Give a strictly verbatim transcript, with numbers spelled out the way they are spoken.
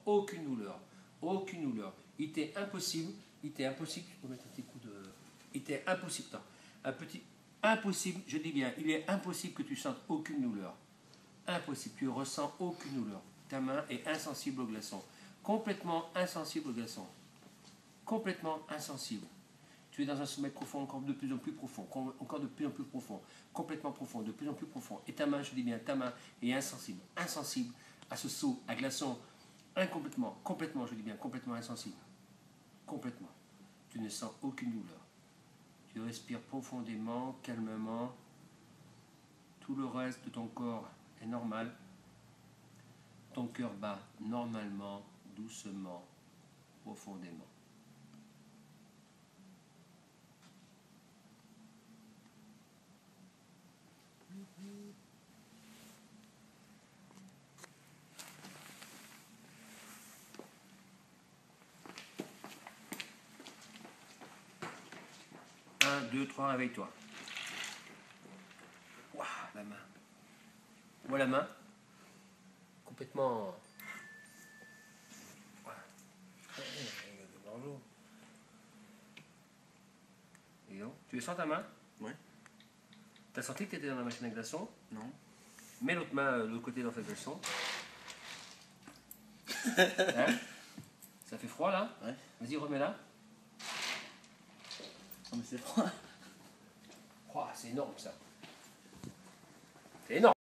aucune douleur. Aucune douleur. Il était impossible, il était impossible, tu peux mettre un petit coup de... Il était impossible, non, un petit... Impossible, je dis bien, il est impossible que tu sentes aucune douleur. Impossible, tu ne ressens aucune douleur. Ta main est insensible au glaçon. Complètement insensible au glaçon. Complètement insensible. Tu es dans un sommeil profond, encore de plus en plus profond, encore de plus en plus profond, complètement profond, de plus en plus profond. Et ta main, je dis bien, ta main est insensible, insensible à ce saut, à glaçon, incomplètement, complètement, je dis bien, complètement insensible. Complètement. Tu ne sens aucune douleur. Tu respires profondément, calmement. Tout le reste de ton corps est normal. Ton cœur bat normalement, doucement, profondément. Un, deux, trois, réveille-toi. Waouh, la main. Vois la main. Complètement... Bonjour. Et donc, tu le sens ta main? Oui. T'as senti que tu étais dans la machine à glaçons? Non. Mets l'autre main de l'autre côté dans cette glaçon. Hein? Ça fait froid là? Ouais. Vas-y, remets-la. Non mais c'est froid. Oh, c'est énorme ça. C'est énorme.